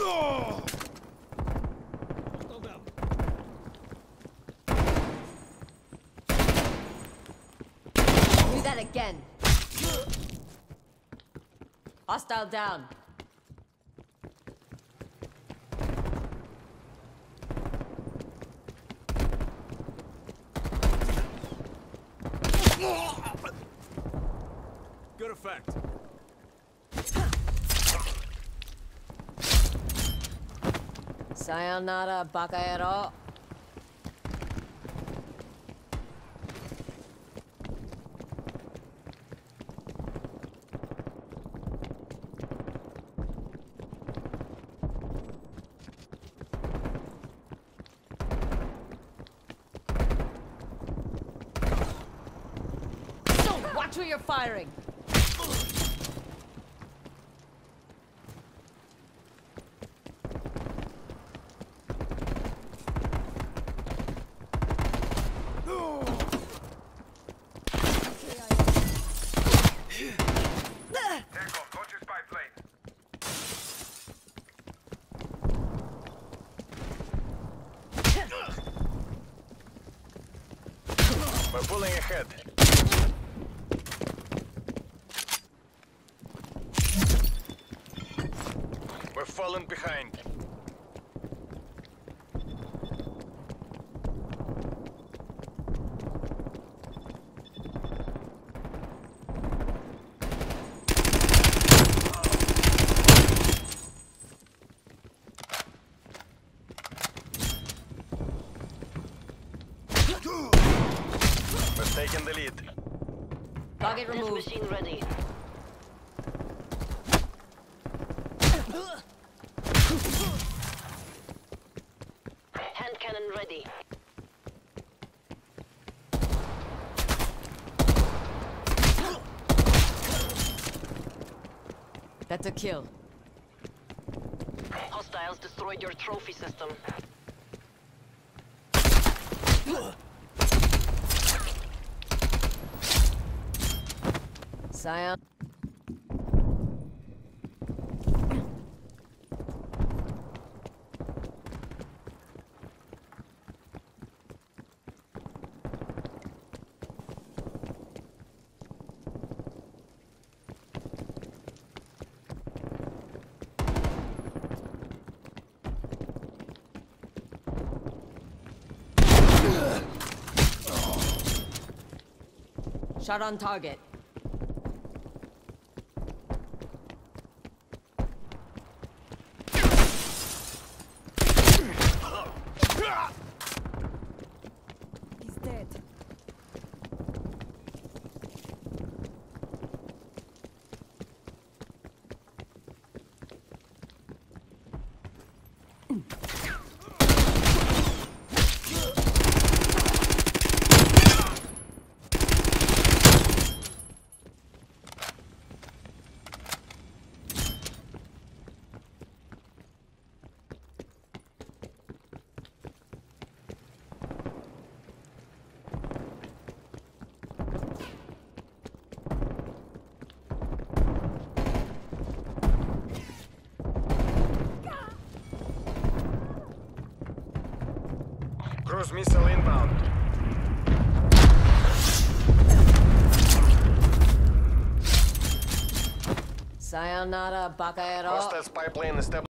Do that again. Hostile down. Good effect. Sayonara, Bakaero. Watch who you're firing. We're pulling ahead. We're falling behind. We're taking the lead. Target removed. Machine ready. Hand cannon ready. That's a kill. Hostiles destroyed your trophy system. Sion. Shot on target. He's dead. Cruise missile inbound. Sayonara, Bakaero. Hostile spy plane established.